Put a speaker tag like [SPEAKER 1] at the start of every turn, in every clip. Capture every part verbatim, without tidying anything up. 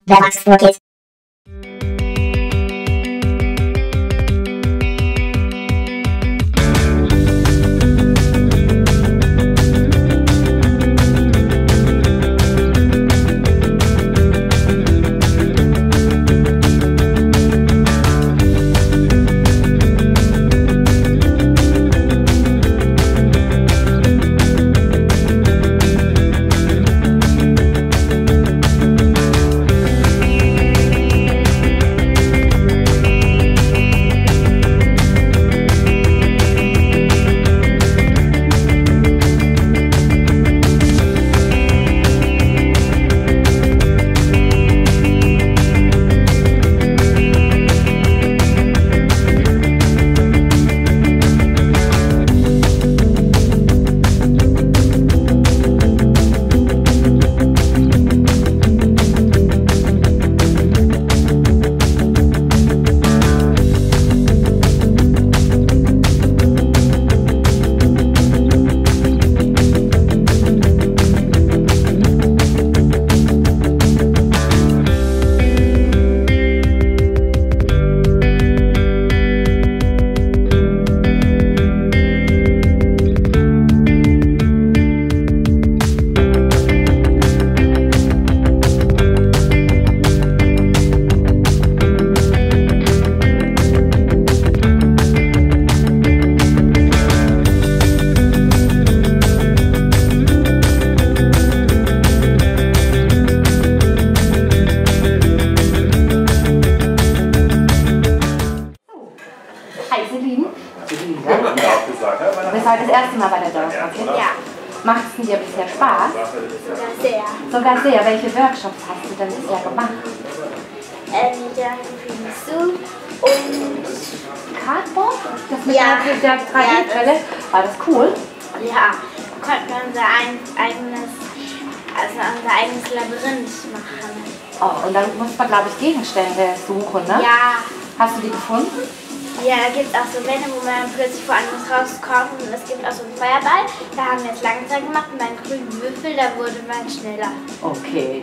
[SPEAKER 1] Devoxx for Kids.
[SPEAKER 2] Du bist heute das erste Mal bei der Devoxx for Kids?
[SPEAKER 3] Ja.
[SPEAKER 2] Macht es dir bisher Spaß?
[SPEAKER 3] Sogar sehr.
[SPEAKER 2] Sogar sehr. Welche Workshops hast du denn bisher gemacht?
[SPEAKER 3] Ähm, Jumping Zoom und
[SPEAKER 2] Cardboard? Das mit
[SPEAKER 3] Ja.
[SPEAKER 2] der, der drei D-Brille? War das cool?
[SPEAKER 3] ja, konnten wir unser ein, eigenes, also unser eigenes Labyrinth machen.
[SPEAKER 2] Oh, und dann muss man, glaube ich, Gegenstände suchen, ne?
[SPEAKER 3] Ja.
[SPEAKER 2] Hast du die gefunden?
[SPEAKER 3] Ja, da gibt es auch so Wände, wo man plötzlich woanders rauskommt. Und es gibt auch so einen Feuerball. Da haben wir jetzt lange Zeit gemacht und einen grünen Würfel, da wurde man schneller.
[SPEAKER 2] Okay.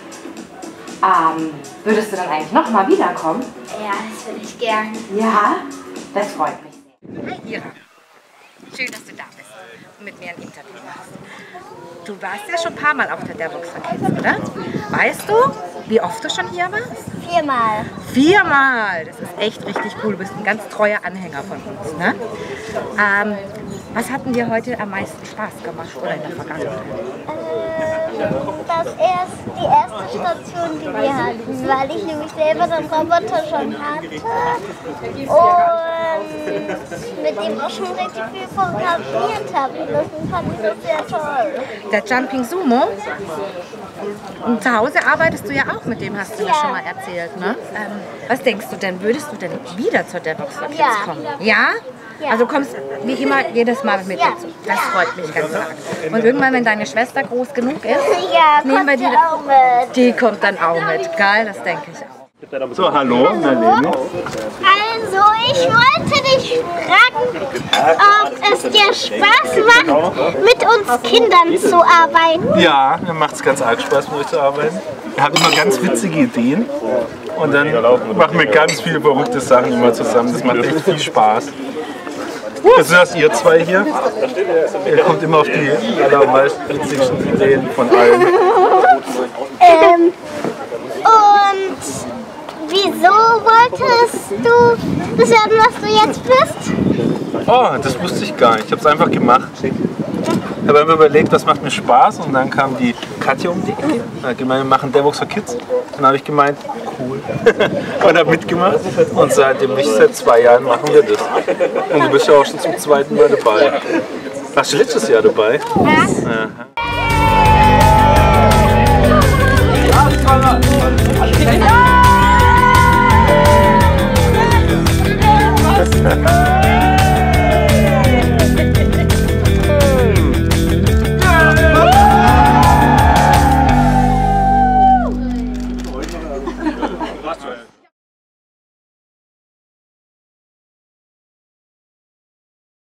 [SPEAKER 2] Ähm, würdest du dann eigentlich nochmal wiederkommen?
[SPEAKER 3] Ja, das würde ich gern.
[SPEAKER 2] Ja, das freut mich sehr. Hi Ira, schön, dass du da bist und mit mir ein Interview machst. Du warst ja schon ein paar Mal auf der Devoxx for Kids, oder? Weißt du, wie oft du schon hier warst?
[SPEAKER 3] Viermal.
[SPEAKER 2] Viermal! Das ist echt richtig cool. Du bist ein ganz treuer Anhänger von uns, ne? Ähm, was hat denn dir heute am meisten Spaß gemacht oder in der Vergangenheit?
[SPEAKER 4] Das erst, die erste Station, die wir hatten, weil ich nämlich selber den Roboter schon hatte und mit dem auch schon richtig viel programmiert habe. Und das fand ich so sehr toll.
[SPEAKER 2] Der Jumping Sumo? Und zu Hause arbeitest du ja auch mit dem, hast du mir
[SPEAKER 4] Ja.
[SPEAKER 2] schon mal erzählt, ne? Ähm, was denkst du denn, würdest du denn wieder zur Devoxx for Kids
[SPEAKER 4] Ja.
[SPEAKER 2] kommen? Ja?
[SPEAKER 4] Ja.
[SPEAKER 2] Also kommst wie immer jedes Mal mit
[SPEAKER 4] Ja.
[SPEAKER 2] dazu. Das freut mich ganz arg. Und irgendwann, wenn deine Schwester groß genug ist,
[SPEAKER 4] Ja,
[SPEAKER 2] nehmen wir
[SPEAKER 4] kommt
[SPEAKER 2] die,
[SPEAKER 4] ja auch mit.
[SPEAKER 2] die kommt dann auch mit. Geil, das denke ich auch.
[SPEAKER 5] So, hallo, Marlene.
[SPEAKER 4] Also, ich wollte dich fragen, ob es dir Spaß macht, mit uns Kindern zu arbeiten.
[SPEAKER 5] Ja, mir macht es ganz arg Spaß, mit euch zu arbeiten. Wir haben immer ganz witzige Ideen und dann machen wir ganz viele verrückte Sachen immer zusammen. Das macht echt viel Spaß. Das ist das ihr zwei hier. Ihr kommt immer auf die allermeist witzigsten Ideen von allen.
[SPEAKER 4] Ähm, und wieso wolltest du das werden, was du jetzt bist?
[SPEAKER 5] Oh, das wusste ich gar nicht. Ich habe es einfach gemacht. Ich habe einfach überlegt, was macht mir Spaß, und dann kam die Katja um die Ecke. Da hat gemeint, wir machen Devoxx for Kids. Dann habe ich gemeint, cool. Und habe mitgemacht. Und seitdem nicht, seit zwei Jahren machen wir das. Und du bist ja auch schon zum zweiten Mal dabei. Warst du letztes Jahr dabei? Ja.